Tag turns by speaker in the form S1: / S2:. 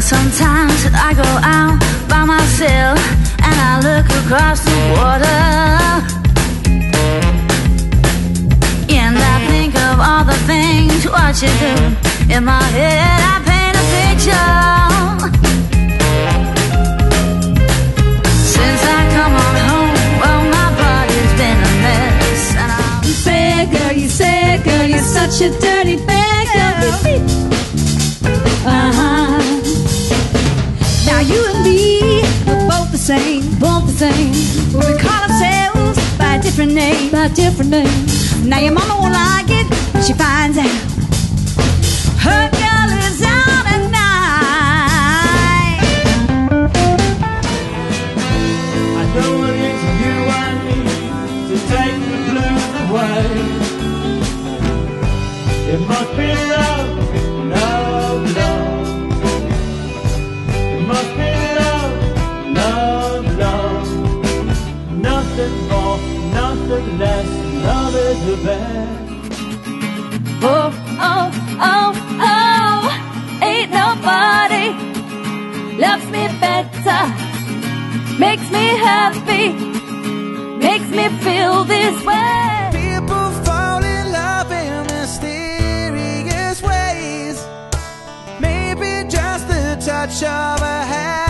S1: Sometimes I go out by myself and I look across the water, and I think of all the things what you do. In my head I paint a picture. Since I come on home, well, my body's been a mess. And
S2: you say, girl, you're such a dirty beggar. Now you and me are both the same, We call ourselves by a different name, Now your mama won't like it when she finds out her girl is out at night.
S3: I know it's you I need to take the blues away. It must be love, love, love. It must be love, love, love. Nothing more, nothing less. Love is the best.
S1: oh, oh, oh, oh, ain't nobody loves me better, makes me happy, makes me feel this way.
S4: People fall in love in mysterious ways. Maybe just the touch of a hand.